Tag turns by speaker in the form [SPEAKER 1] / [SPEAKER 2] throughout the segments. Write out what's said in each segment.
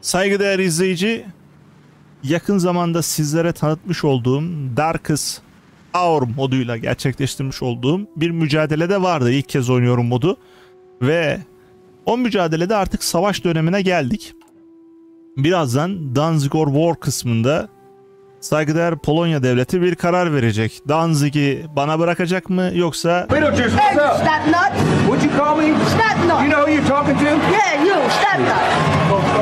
[SPEAKER 1] Saygıdeğer izleyici, yakın zamanda sizlere tanıtmış olduğum Darkest Hour moduyla gerçekleştirmiş olduğum bir mücadelede vardı. İlk kez oynuyorum modu ve o mücadelede artık savaş dönemine geldik. Birazdan Danzigor War kısmında saygıdeğer Polonya devleti bir karar verecek. Danzig'i bana bırakacak mı yoksa...
[SPEAKER 2] Hey, Snapnut!
[SPEAKER 3] What'd you call me?
[SPEAKER 2] Snapnut!
[SPEAKER 3] You know who you're talking to?
[SPEAKER 2] Yeah, you, Snapnut!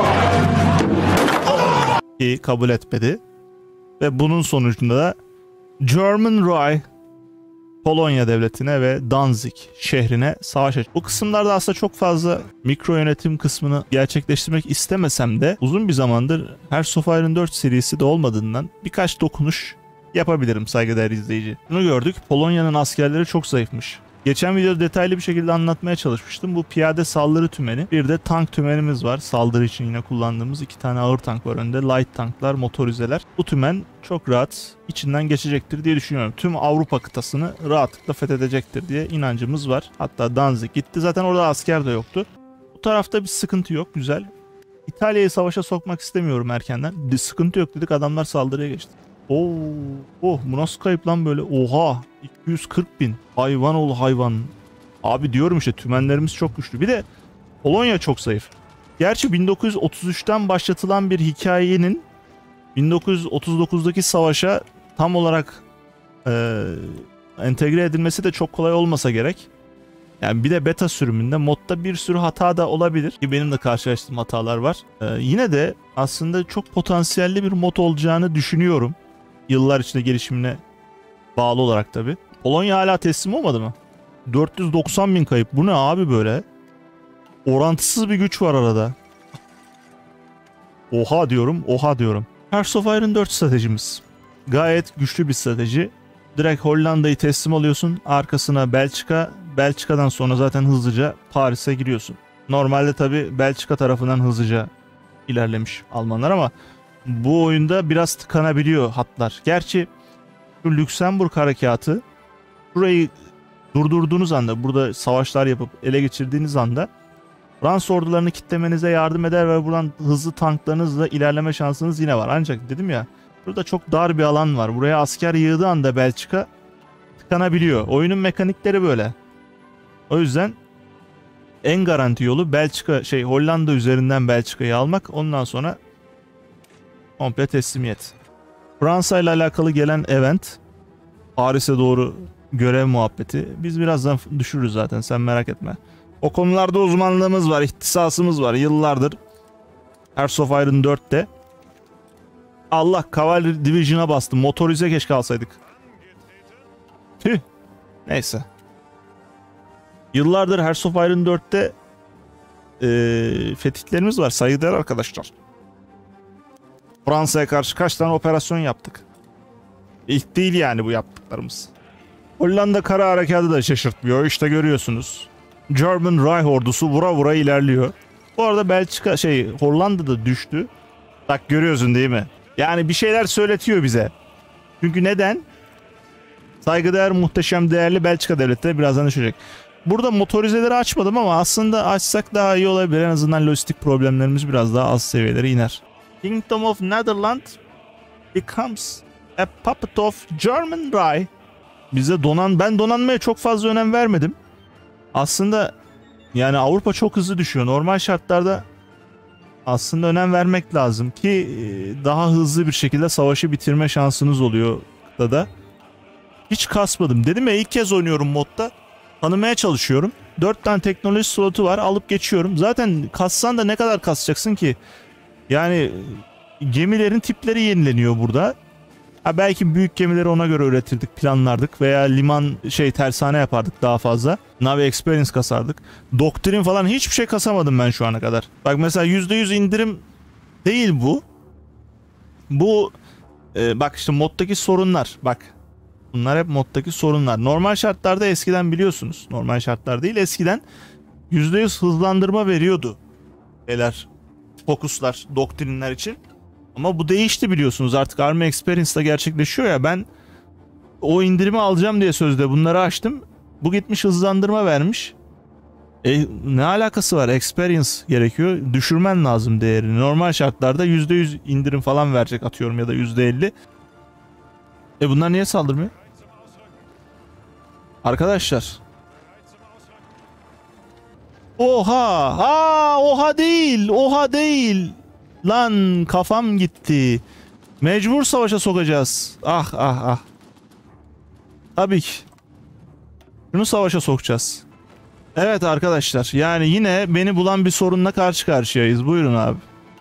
[SPEAKER 1] ...ki kabul etmedi. Ve bunun sonucunda da German Reich Polonya devletine ve Danzig şehrine savaş açtı. Bu kısımlarda aslında çok fazla mikro yönetim kısmını gerçekleştirmek istemesem de uzun bir zamandır Hearts of Iron 4 serisi de olmadığından birkaç dokunuş yapabilirim saygıdeğer izleyici. Bunu gördük. Polonya'nın askerleri çok zayıfmış. Geçen videoda detaylı bir şekilde anlatmaya çalışmıştım. Bu piyade saldırı tümeni. Bir de tank tümenimiz var. Saldırı için yine kullandığımız 2 tane ağır tank var önde. Light tanklar, motorizeler. Bu tümen çok rahat içinden geçecektir diye düşünüyorum. Tüm Avrupa kıtasını rahatlıkla fethedecektir diye inancımız var. Hatta Danzig gitti. Zaten orada asker de yoktu. Bu tarafta bir sıkıntı yok. Güzel. İtalya'yı savaşa sokmak istemiyorum erkenden. Bir sıkıntı yok dedik. Adamlar saldırıya geçti. Oh, bu nasıl kayıp lan böyle? Oha, 240.000. Hayvan oğlu hayvan. Abi diyorum işte, tümenlerimiz çok güçlü. Bir de Polonya çok zayıf. Gerçi 1933'ten başlatılan bir hikayenin 1939'daki savaşa tam olarak entegre edilmesi de çok kolay olmasa gerek. Yani bir de beta sürümünde modda bir sürü hata da olabilir. Ki benim de karşılaştığım hatalar var. Yine de aslında çok potansiyelli bir mod olacağını düşünüyorum. Yıllar içinde gelişimine bağlı olarak tabi. Polonya hala teslim olmadı mı? 490.000 kayıp. Bu ne abi böyle? Orantısız bir güç var arada. Oha diyorum. Hearts of Iron 4 stratejimiz. Gayet güçlü bir strateji. Direkt Hollanda'yı teslim alıyorsun. Arkasına Belçika. Belçika'dan sonra zaten hızlıca Paris'e giriyorsun. Normalde tabi Belçika tarafından hızlıca ilerlemiş Almanlar ama bu oyunda biraz tıkanabiliyor hatlar. Gerçi şu Lüksemburg harekatı, burayı durdurduğunuz anda, burada savaşlar yapıp ele geçirdiğiniz anda Fransız ordularını kitlemenize yardım eder ve buradan hızlı tanklarınızla ilerleme şansınız yine var. Ancak dedim ya, burada çok dar bir alan var. Buraya asker yığdığı anda Belçika tıkanabiliyor. Oyunun mekanikleri böyle. O yüzden en garanti yolu Hollanda üzerinden Belçika'yı almak. Ondan sonra komple teslimiyet. Fransa ile alakalı gelen event, Paris'e doğru görev muhabbeti. Biz birazdan düşürürüz zaten, sen merak etme. O konularda uzmanlığımız var, ihtisasımız var. Yıllardır Hearts of Iron 4'te. Allah, Cavalry Division'a bastım. Motorize keşke alsaydık. Tüh. Neyse. Yıllardır Hearts of Iron 4'te fetihlerimiz var saygıdeğer arkadaşlar. Fransa'ya karşı kaç tane operasyon yaptık. İlk değil yani bu yaptıklarımız. Hollanda kara harekatı da şaşırtmıyor. İşte görüyorsunuz. German Reich ordusu vura vura ilerliyor. Bu arada Hollanda da düştü. Bak görüyorsun değil mi? Yani bir şeyler söyletiyor bize. Çünkü neden? Saygıdeğer muhteşem değerli Belçika devleti birazdan düşecek. Burada motorizeleri açmadım ama aslında açsak daha iyi olabilir. En azından lojistik problemlerimiz biraz daha az seviyelere iner. Kingdom of Netherlands becomes a puppet of German Reich. Bize ben donanmaya çok fazla önem vermedim. Aslında yani Avrupa çok hızlı düşüyor. Normal şartlarda aslında önem vermek lazım ki daha hızlı bir şekilde savaşı bitirme şansınız oluyor kıtada. Hiç kasmadım. Dedim ya, ilk kez oynuyorum modda. Tanımaya çalışıyorum. 4 tane teknoloji slotu var. Alıp geçiyorum. Zaten kassan da ne kadar kasacaksın ki? Yani gemilerin tipleri yenileniyor burada. Belki büyük gemileri ona göre üretirdik, planlardık veya liman tersane yapardık daha fazla. Navy Experience kasardık. Doktrin falan hiçbir şey kasamadım ben şu ana kadar. Bak mesela %100 indirim değil bu. Bu bak işte moddaki sorunlar. Bak. Bunlar hep moddaki sorunlar. Normal şartlarda eskiden biliyorsunuz. Normal şartlar değil, eskiden %100 hızlandırma veriyordu. Fokuslar, doktrinler için. Ama bu değişti biliyorsunuz. Artık Army Experience'da gerçekleşiyor ya. Ben o indirimi alacağım diye sözde bunları açtım. Bu gitmiş hızlandırma vermiş. Ne alakası var? Experience gerekiyor. Düşürmen lazım değerini. Normal şartlarda %100 indirim falan verecek atıyorum ya da %50. Bunlar niye saldırmıyor? Arkadaşlar. Oha! Oha değil! Oha değil! Lan kafam gitti. Mecbur savaşa sokacağız. Ah. Tabii ki. Şunu savaşa sokacağız. Evet arkadaşlar. Yani yine beni bulan bir sorunla karşı karşıyayız. Buyurun abi.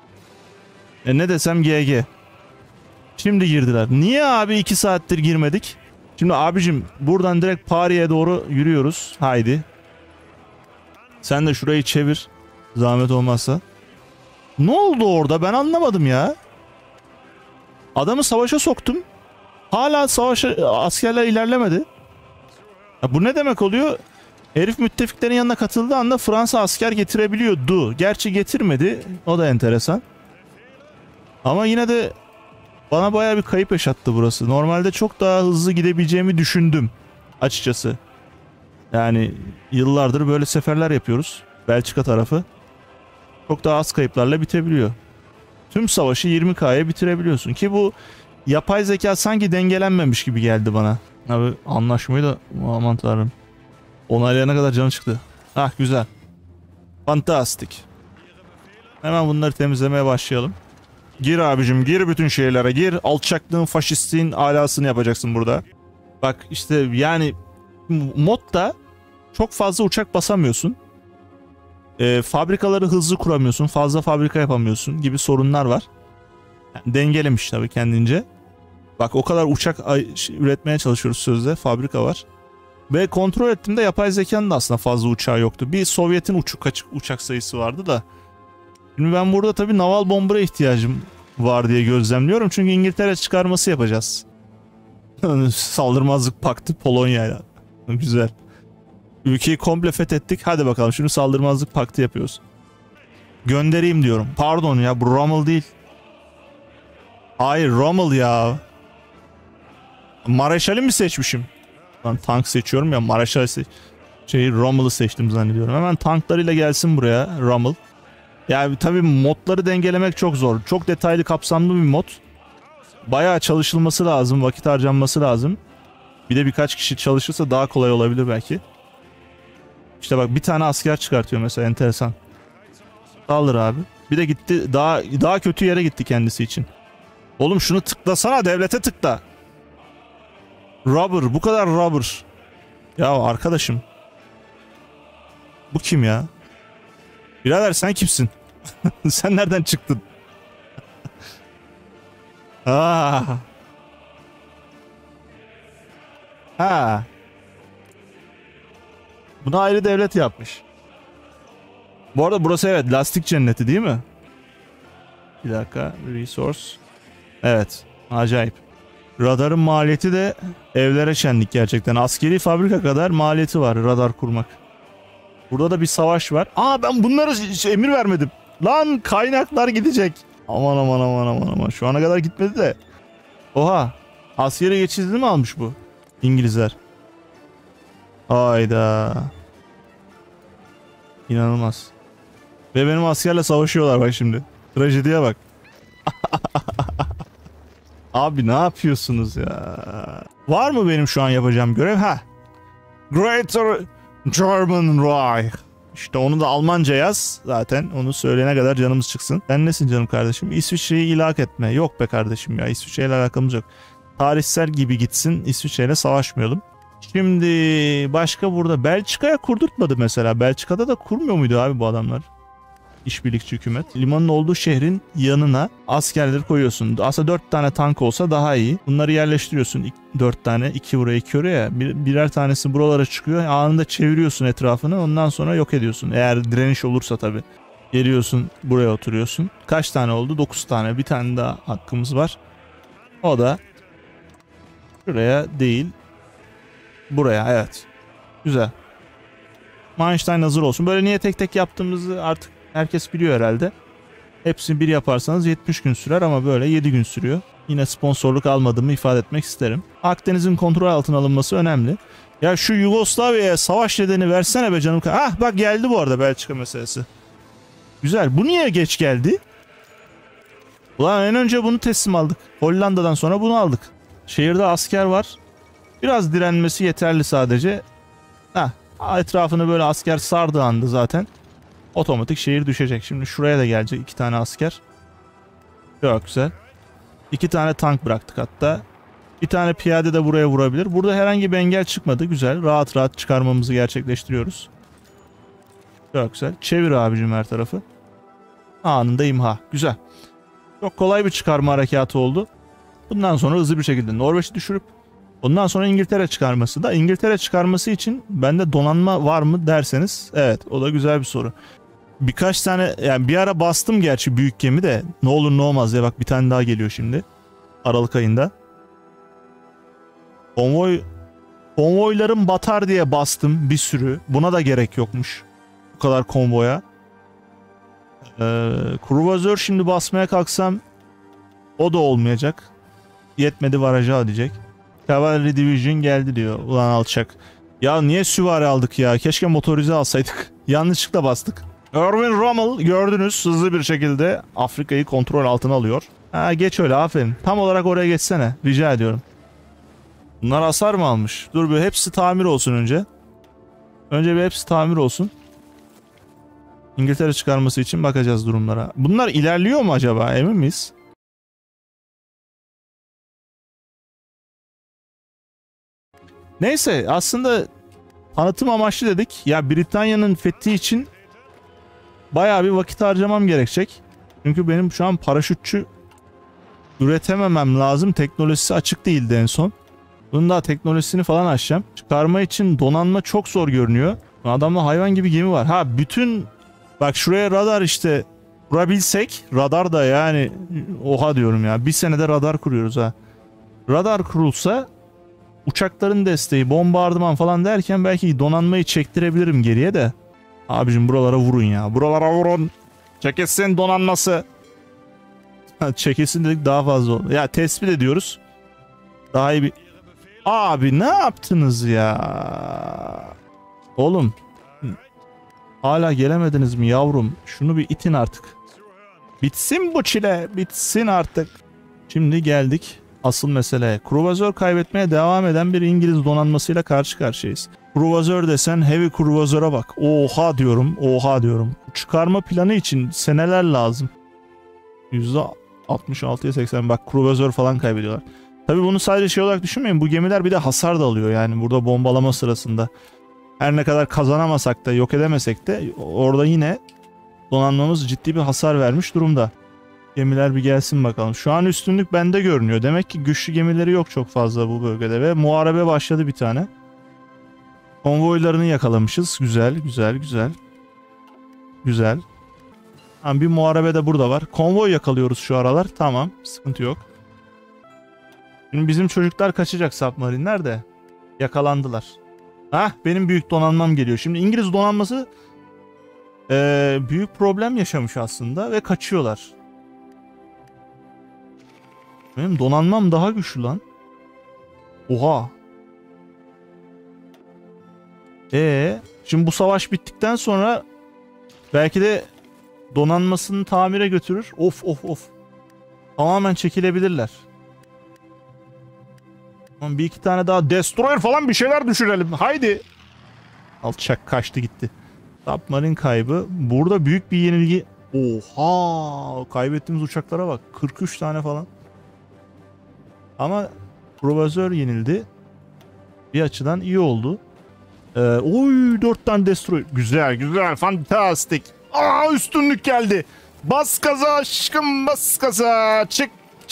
[SPEAKER 1] Ne desem GG. Şimdi girdiler. Niye abi 2 saattir girmedik? Şimdi abicim buradan direkt Paris'e doğru yürüyoruz. Haydi. Sen de şurayı çevir. Zahmet olmazsa. Ne oldu orada? Ben anlamadım ya. Adamı savaşa soktum. Hala savaşa askerler ilerlemedi. Ya bu ne demek oluyor? Herif müttefiklerin yanına katıldığı anda Fransa asker getirebiliyordu. Gerçi getirmedi. O da enteresan. Ama yine de bana bayağı bir kayıp yaşattı burası. Normalde çok daha hızlı gidebileceğimi düşündüm. Açıkçası. Yani yıllardır böyle seferler yapıyoruz. Belçika tarafı. Çok daha az kayıplarla bitebiliyor. Tüm savaşı 20K'ya bitirebiliyorsun. Ki bu yapay zeka sanki dengelenmemiş gibi geldi bana. Abi anlaşmayı da aman tanrım. Onaylayana kadar canı çıktı. Ah güzel. Fantastik. Hemen bunları temizlemeye başlayalım. Gir abicim gir bütün şeylere gir. Alçaklığın faşistliğin alasını yapacaksın burada. Bak işte yani modda çok fazla uçak basamıyorsun. Fabrikaları hızlı kuramıyorsun. Fazla fabrika yapamıyorsun gibi sorunlar var. Yani dengelemiş tabii kendince. Bak o kadar uçak üretmeye çalışıyoruz sözde. Fabrika var. Ve kontrol ettiğimde yapay zekanın da aslında fazla uçağı yoktu. Bir Sovyet'in uçak sayısı vardı da. Şimdi ben burada tabii naval bombara ihtiyacım var diye gözlemliyorum. Çünkü İngiltere çıkarması yapacağız. Saldırmazlık paktı Polonya'yla. Güzel. Ülkeyi komple fethettik. Hadi bakalım şunu saldırmazlık paktı yapıyoruz. Göndereyim diyorum. Pardon ya bu Rommel değil. Hayır Rommel ya. Mareşal'i mi seçmişim? Ben tank seçiyorum ya Mareşal Rommel'ı seçtim zannediyorum. Hemen tanklarıyla gelsin buraya Rommel. Yani tabii modları dengelemek çok zor. Çok detaylı kapsamlı bir mod. Bayağı çalışılması lazım. Vakit harcanması lazım. Bir de birkaç kişi çalışırsa daha kolay olabilir belki. İşte bak bir tane asker çıkartıyor mesela enteresan. Saldır abi. Bir de gitti daha kötü yere gitti kendisi için. Oğlum şunu tıklasana devlete tıkla. Rubber bu kadar rubber. Ya arkadaşım. Bu kim ya? Birader sen kimsin? Sen nereden çıktın? Ha. Bunu ayrı devlet yapmış. Bu arada burası evet lastik cenneti değil mi? Bir dakika. Resource. Evet. Acayip. Radarın maliyeti de evlere şenlik gerçekten. Askeri fabrika kadar maliyeti var radar kurmak. Burada da bir savaş var. Ben bunlara emir vermedim. Lan kaynaklar gidecek. Aman. Şu ana kadar gitmedi de. Oha. Askeri geçidini mi almış bu? İngilizler. Hayda. İnanılmaz. Ve benim askerle savaşıyorlar bak şimdi. Trajediye bak. Abi ne yapıyorsunuz ya? Var mı benim şu an yapacağım görev? Greater German Reich. İşte onu da Almanca yaz. Zaten onu söyleyene kadar canımız çıksın. Sen nesin canım kardeşim? İsviçre'yi ilhak etme. Yok be kardeşim ya. İsviçre'yle alakamız yok. Tarihsel gibi gitsin. İsviçre'yle savaşmayalım. Şimdi başka burada Belçika'ya kurdurtmadı mesela. Belçika'da da kurmuyor muydu abi bu adamlar? İşbirlikçi hükümet. Limanın olduğu şehrin yanına askerleri koyuyorsun. Aslında 4 tane tank olsa daha iyi. Bunları yerleştiriyorsun. 4 tane. 2 buraya 2 oraya. Birer tanesi buralara çıkıyor. Anında çeviriyorsun etrafını. Ondan sonra yok ediyorsun. Eğer direniş olursa tabii. Geliyorsun buraya oturuyorsun. Kaç tane oldu? 9 tane. Bir tane daha hakkımız var. O da şuraya değil. Buraya evet. Güzel. Manstein hazır olsun. Böyle niye tek tek yaptığımızı artık herkes biliyor herhalde. Hepsini bir yaparsanız 70 gün sürer ama böyle 7 gün sürüyor. Yine sponsorluk almadığımı ifade etmek isterim. Akdeniz'in kontrol altına alınması önemli. Ya şu Yugoslavya'ya savaş nedeni versene be canım. Ah bak geldi bu arada Belçika meselesi. Güzel. Bu niye geç geldi? Ulan en önce bunu teslim aldık. Hollanda'dan sonra bunu aldık. Şehirde asker var. Biraz direnmesi yeterli sadece. Etrafını böyle asker sardığı anda zaten otomatik şehir düşecek. Şimdi şuraya da gelecek 2 tane asker. Çok güzel. 2 tane tank bıraktık hatta. Bir tane piyade de buraya vurabilir. Burada herhangi bir engel çıkmadı. Güzel. Rahat rahat çıkarmamızı gerçekleştiriyoruz. Çok güzel. Çevir abicim her tarafı. Anında imha. Güzel. Çok kolay bir çıkarma harekatı oldu. Bundan sonra hızlı bir şekilde Norveç'i düşürüp ondan sonra İngiltere çıkarması da. İngiltere çıkarması için bende donanma var mı derseniz evet, o da güzel bir soru. Birkaç tane yani bir ara bastım gerçi büyük gemi de ne olur ne olmaz ya, bak bir tane daha geliyor şimdi. Aralık ayında. Konvoylarım batar diye bastım bir sürü. Buna da gerek yokmuş. Bu kadar konvoya. Kruvazör şimdi basmaya kalksam o da olmayacak. Yetmedi varaja diyecek. Cavalry Division geldi diyor. Ulan alçak. Ya niye süvari aldık ya? Keşke motorize alsaydık. Yanlışlıkla bastık. Erwin Rommel gördünüz hızlı bir şekilde Afrika'yı kontrol altına alıyor. Geç öyle, aferin. Tam olarak oraya geçsene. Rica ediyorum. Bunlar hasar mı almış? Dur bir hepsi tamir olsun önce. Önce bir hepsi tamir olsun. İngiltere çıkarması için bakacağız durumlara. Bunlar ilerliyor mu acaba? Emin miyiz? Neyse aslında tanıtım amaçlı dedik. Ya Britanya'nın fethi için bayağı bir vakit harcamam gerekecek. Çünkü benim şu an paraşütçü üretememem lazım. Teknolojisi açık değildi en son. Bunun daha teknolojisini falan açacağım. Çıkarma için donanma çok zor görünüyor. Adamda hayvan gibi gemi var. Bütün bak şuraya radar işte kurabilsek, radar da yani oha diyorum ya. Bir senede radar kuruyoruz ha. Radar kurulsa uçakların desteği, bombardıman falan derken belki donanmayı çektirebilirim geriye de. Abicim buralara vurun ya. Buralara vurun. Çekilsin donanması. Çekilsin dedik daha fazla oldu. Ya tespit ediyoruz. Daha iyi bir... Abi ne yaptınız ya? Oğlum. Hala gelemediniz mi yavrum? Şunu bir itin artık. Bitsin bu çile. Bitsin artık. Şimdi geldik asıl mesele. Kruvazör kaybetmeye devam eden bir İngiliz donanmasıyla karşı karşıyayız. Kruvazör desen heavy kruvazöre bak. Oha diyorum. Oha diyorum. Çıkarma planı için seneler lazım. %66'ya 80 bak kruvazör falan kaybediyorlar. Tabii bunu sadece şey olarak düşünmeyin. Bu gemiler bir de hasar da alıyor yani burada bombalama sırasında. Her ne kadar kazanamasak da yok edemesek de orada yine donanmamız ciddi bir hasar vermiş durumda. Gemiler bir gelsin bakalım. Şu an üstünlük bende görünüyor. Demek ki güçlü gemileri yok çok fazla bu bölgede ve muharebe başladı bir tane. Konvoylarını yakalamışız. Güzel, güzel, güzel. Güzel. Bir muharebe de burada var. Konvoy yakalıyoruz şu aralar. Tamam, sıkıntı yok. Şimdi bizim çocuklar kaçacak submarinler de. Yakalandılar. Benim büyük donanmam geliyor. Şimdi İngiliz donanması büyük problem yaşamış aslında ve kaçıyorlar. Benim donanmam daha güçlü lan. Oha. Şimdi bu savaş bittikten sonra belki de donanmasını tamire götürür. Of. Tamamen çekilebilirler. Bir iki tane daha destroyer falan bir şeyler düşürelim. Haydi. Alçak kaçtı gitti. Submarine kaybı. Burada büyük bir yenilgi. Oha. Kaybettiğimiz uçaklara bak. 43 tane falan. Ama kruvazör yenildi. Bir açıdan iyi oldu. 4 tane destroyer. Güzel. Fantastik. Üstünlük geldi. Bas gaza aşkım, bas gaza. Çık.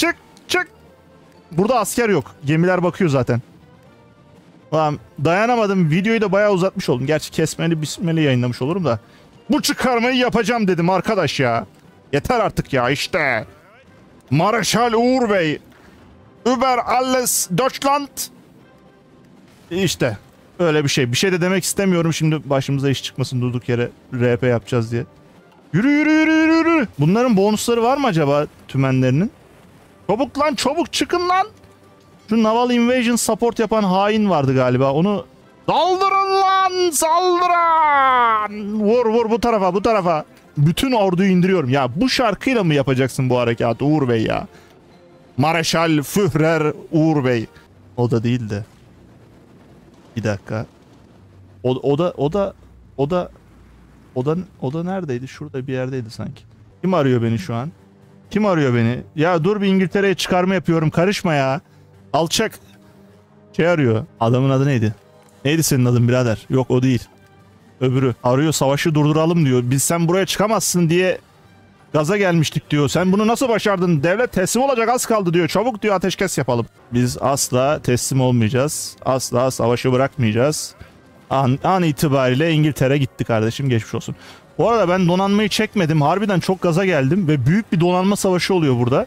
[SPEAKER 1] Burada asker yok. Gemiler bakıyor zaten. Ulan dayanamadım. Videoyu da bayağı uzatmış oldum. Gerçi kesmeli bismeli yayınlamış olurum da. Bu çıkarmayı yapacağım dedim arkadaş ya. Yeter artık ya işte. Mareşal Uğur Bey. Über alles Deutschland. İşte. Öyle bir şey. Bir şey de demek istemiyorum. Şimdi başımıza iş çıkmasın durduk yere RP yapacağız diye. Yürü yürü yürü yürü yürü. Bunların bonusları var mı acaba tümenlerinin? Çabuk lan çabuk çıkın lan. Şu Naval Invasion support yapan hain vardı galiba. Onu saldırın lan saldırın. Vur vur bu tarafa bu tarafa. Bütün orduyu indiriyorum. Ya bu şarkıyla mı yapacaksın bu harekatı Uğur Bey ya? Mareşal Führer Uğur Bey. O da değil de. Bir dakika. O da neredeydi? Şurada bir yerdeydi sanki. Kim arıyor beni şu an? Kim arıyor beni? Ya dur bir İngiltere'ye çıkarma yapıyorum. Karışma ya. Alçak. Şey arıyor. Adamın adı neydi? Neydi senin adın birader? Yok o değil. Öbürü. Arıyor savaşı durduralım diyor. Biz sen buraya çıkamazsın diye gaza gelmiştik diyor. Sen bunu nasıl başardın? Devlet teslim olacak az kaldı diyor. Çabuk diyor ateşkes yapalım. Biz asla teslim olmayacağız. Asla savaşı bırakmayacağız. An itibariyle İngiltere gitti kardeşim geçmiş olsun. Bu arada ben donanmayı çekmedim. Harbiden çok gaza geldim ve büyük bir donanma savaşı oluyor burada.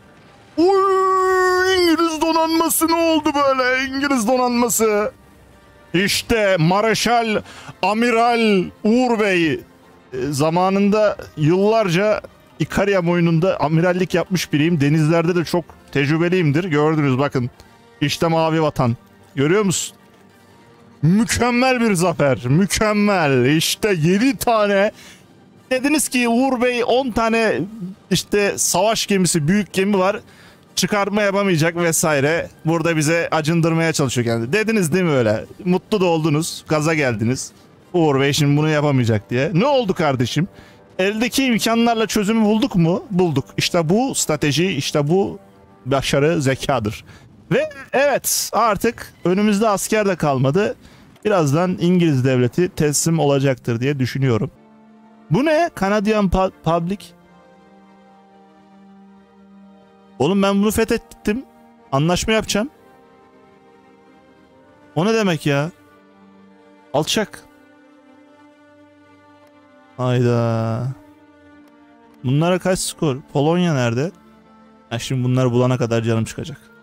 [SPEAKER 1] Uy, İngiliz donanması ne oldu böyle? İngiliz donanması. İşte Mareşal Amiral Uğur Bey zamanında yıllarca İkaryam oyununda amirallik yapmış biriyim. Denizlerde de çok tecrübeliyimdir. Gördünüz bakın. İşte mavi vatan. Görüyor musun? Mükemmel bir zafer. Mükemmel. İşte 7 tane. Dediniz ki Uğur Bey 10 tane işte savaş gemisi, büyük gemi var. Çıkarma yapamayacak vesaire. Burada bize acındırmaya çalışıyor kendi. Dediniz değil mi öyle? Mutlu da oldunuz. Gaza geldiniz. Uğur Bey şimdi bunu yapamayacak diye. Ne oldu kardeşim? Eldeki imkanlarla çözümü bulduk mu? Bulduk. İşte bu strateji, işte bu başarı zekadır. Ve evet artık önümüzde asker de kalmadı. Birazdan İngiliz devleti teslim olacaktır diye düşünüyorum. Bu ne? Canadian Public. Oğlum ben bunu fethettim. Anlaşma yapacağım. O ne demek ya? Alçak. Hayda. Bunlara kaç skor? Polonya nerede? Ha şimdi bunları bulana kadar canım çıkacak.